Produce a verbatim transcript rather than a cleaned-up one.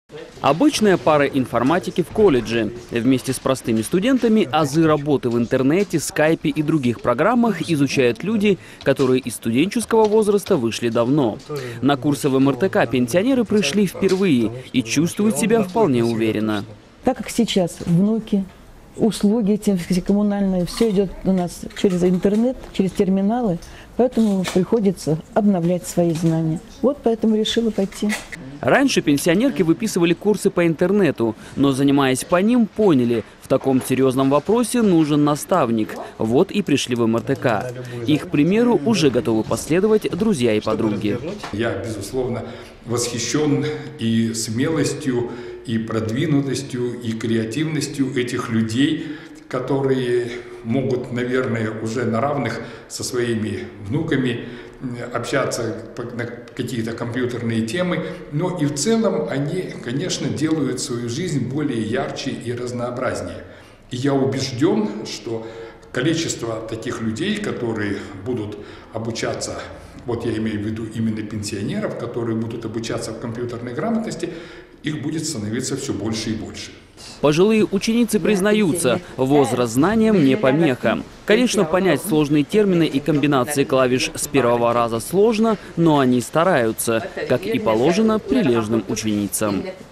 Обычная пара информатики в колледже. Вместе с простыми студентами азы работы в интернете, скайпе и других программах изучают люди, которые из студенческого возраста вышли давно. На курсы в эм эр тэ ка пенсионеры пришли впервые и чувствуют себя вполне уверенно. Так как сейчас внуки, услуги эти коммунальные, все идет у нас через интернет, через терминалы, поэтому приходится обновлять свои знания. Вот поэтому решила пойти. Раньше пенсионерки выписывали курсы по интернету, но, занимаясь по ним, поняли, в таком серьезном вопросе нужен наставник. Вот и пришли в эм эр тэ ка. Их примеру уже готовы последовать друзья и подруги. Я, безусловно, восхищен и смелостью, и продвинутостью, и креативностью этих людей, которые могут, наверное, уже на равных со своими внуками общаться на какие-то компьютерные темы, но и в целом они, конечно, делают свою жизнь более ярче и разнообразнее. И я убежден, что количество таких людей, которые будут обучаться, вот я имею в виду именно пенсионеров, которые будут обучаться в компьютерной грамотности, их будет становиться все больше и больше. Пожилые ученицы признаются, возраст знаниям не помеха. Конечно, понять сложные термины и комбинации клавиш с первого раза сложно, но они стараются, как и положено прилежным ученицам.